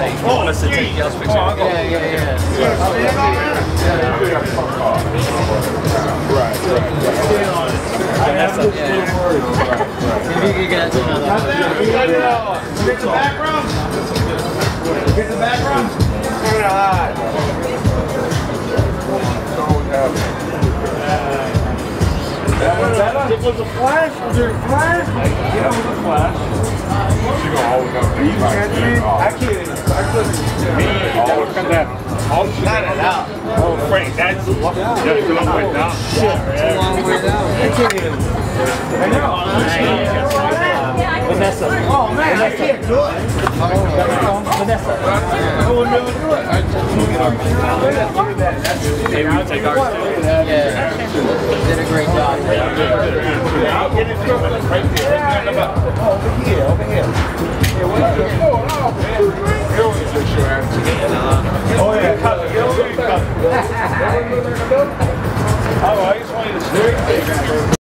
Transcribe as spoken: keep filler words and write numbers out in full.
like, you want us to take y'all's picture? Yeah, yeah, yeah. Right, right. Vanessa. If you could get another. Get the back room. Get the back room. It was a flash? Was there a flash? Yeah, it was a flash. She gonna always have to be I can't. I couldn't. always come down. Not it out. Oh, Frank, that's yeah, it's a long way down. It's a long way down. I can't even. I know. Vanessa. Oh man, I can't do it. Oh, Vanessa. I would never do it. Maybe we'll take ours too. Yeah. Did a great job. I'll get it to him right there. Over here, over here. Oh yeah, cut it. Oh, I just wanted to